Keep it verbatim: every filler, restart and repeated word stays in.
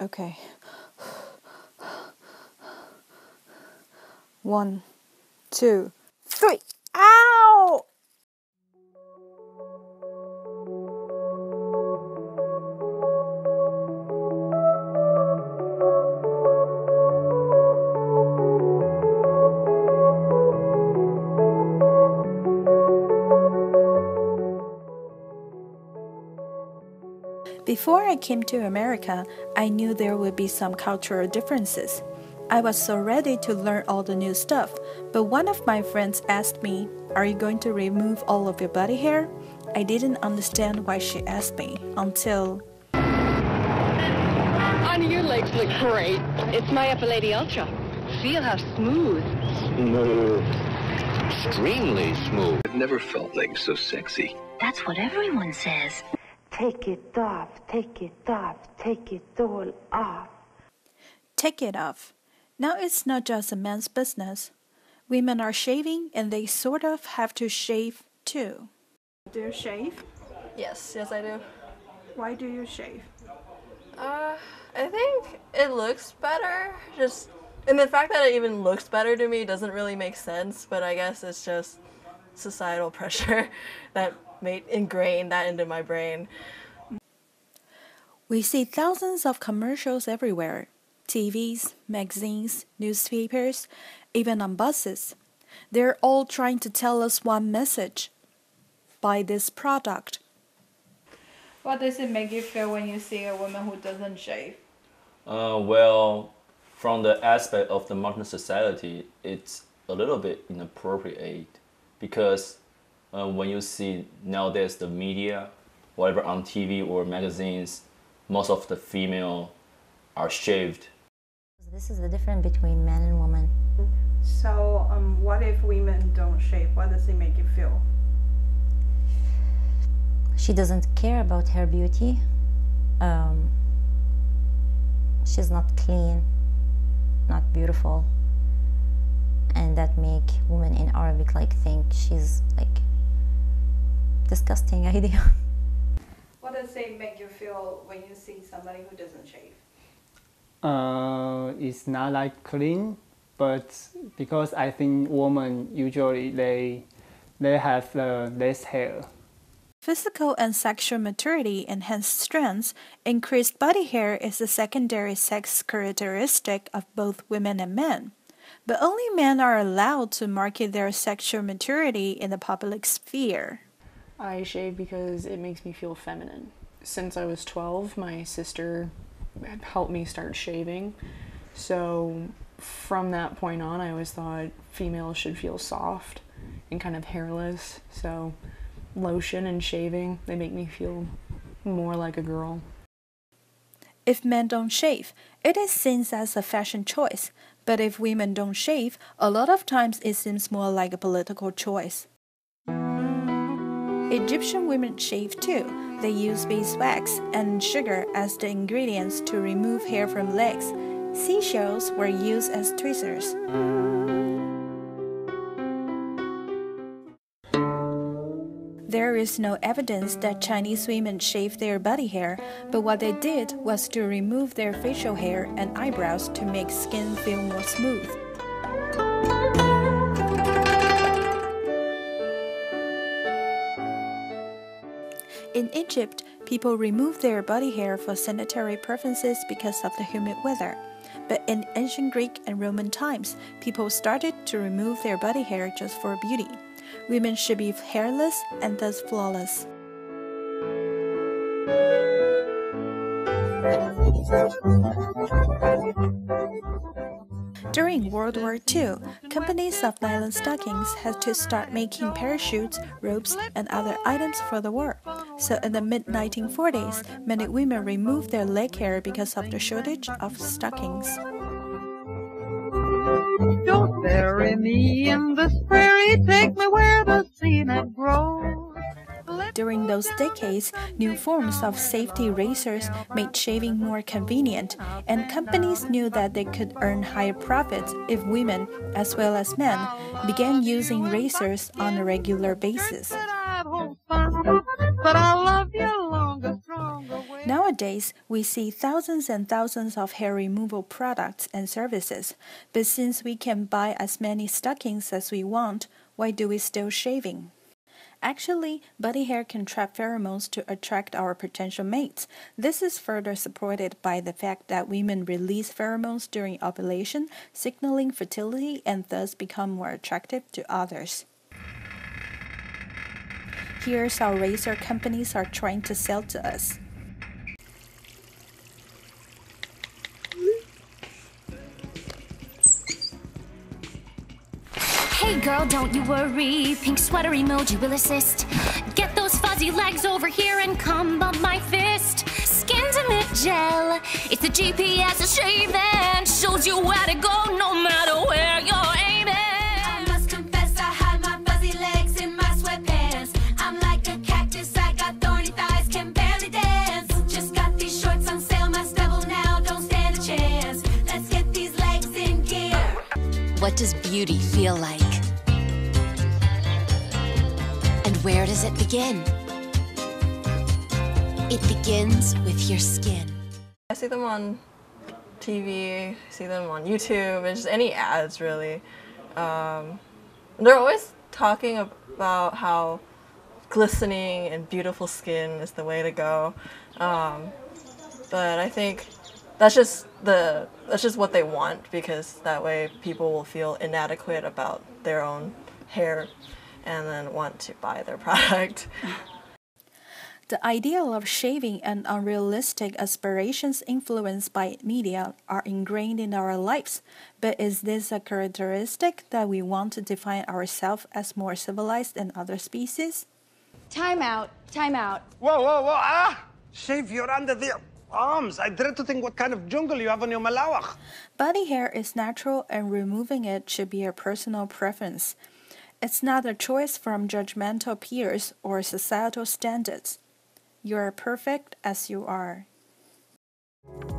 Okay. One, two, three. Ow! Before I came to America, I knew there would be some cultural differences. I was so ready to learn all the new stuff, but one of my friends asked me, "Are you going to remove all of your body hair?" I didn't understand why she asked me until... Honey, your legs look great. It's my Upper Lady Ultra. Feel how smooth. Smooth. Extremely smooth. I've never felt legs so sexy. That's what everyone says. Take it off, take it off, take it all off. Take it off. Now it's not just a man's business. Women are shaving and they sort of have to shave too. Do you shave? Yes, yes I do. Why do you shave? Uh, I think it looks better. Just, and the fact that it even looks better to me doesn't really make sense, but I guess it's just societal pressure that made ingrained that into my brain. We see thousands of commercials everywhere. T Vs, magazines, newspapers, even on buses. They're all trying to tell us one message. Buy this product. What does it make you feel when you see a woman who doesn't shave? Uh, well, from the aspect of the modern society, it's a little bit inappropriate because uh, when you see nowadays the media, whatever on T V or magazines, most of the female are shaved. This is the difference between men and women. So, um, what if women don't shave? What does it make you feel? She doesn't care about her beauty. Um, she's not clean, not beautiful, and that make women in Arabic like think she's like disgusting idea. What does it make you feel when you see somebody who doesn't shave? Uh, it's not like clean, but because I think women usually they they have uh, less hair. Physical and sexual maturity enhance strengths. Increased body hair is a secondary sex characteristic of both women and men. But only men are allowed to market their sexual maturity in the public sphere. I shave because it makes me feel feminine. Since I was twelve, my sister had helped me start shaving. So from that point on, I always thought females should feel soft and kind of hairless. So lotion and shaving, they make me feel more like a girl. If men don't shave, it is seen as a fashion choice. But if women don't shave, a lot of times it seems more like a political choice. Egyptian women shave too. They use beeswax and sugar as the ingredients to remove hair from legs. Seashells were used as tweezers. There is no evidence that Chinese women shaved their body hair, but what they did was to remove their facial hair and eyebrows to make skin feel more smooth. In Egypt, people removed their body hair for sanitary purposes because of the humid weather. But in ancient Greek and Roman times, people started to remove their body hair just for beauty. Women should be hairless and thus flawless. During World War Two, companies of nylon stockings had to start making parachutes, ropes, and other items for the war. So in the mid nineteen forties, many women removed their leg hair because of the shortage of stockings. Don't bury me in this prairie, take me where the cedar grows. During those decades, new forms of safety razors made shaving more convenient, and companies knew that they could earn higher profits if women, as well as men, began using razors on a regular basis. But I love you longer, stronger way. Nowadays, we see thousands and thousands of hair removal products and services, but since we can buy as many stockings as we want, why do we still shaving? Actually, body hair can trap pheromones to attract our potential mates. This is further supported by the fact that women release pheromones during ovulation, signaling fertility and thus become more attractive to others. Here's how razor companies are trying to sell to us. Hey girl, don't you worry, pink sweater emoji will assist. Get those fuzzy legs over here and come bump my fist. Skintimate gel, it's the G P S of shaving. Shows you where to go no matter where you're aiming. I must confess I hide my fuzzy legs in my sweatpants. I'm like a cactus, I got thorny thighs, can barely dance. Just got these shorts on sale, my stubble now don't stand a chance. Let's get these legs in gear. What does beauty feel like? And where does it begin? It begins with your skin. I see them on T V, I see them on YouTube, and just any ads really. Um, they're always talking about how glistening and beautiful skin is the way to go. Um, but I think that's just the that's just what they want, because that way people will feel inadequate about their own hair and then want to buy their product. The ideal of shaving and unrealistic aspirations influenced by media are ingrained in our lives. But is this a characteristic that we want to define ourselves as more civilized than other species? Time out, time out. Whoa, whoa, whoa, ah! Shave your under the arms. I dread to think what kind of jungle you have on your malawak. Body hair is natural and removing it should be a personal preference. It's not a choice from judgmental peers or societal standards. You are perfect as you are.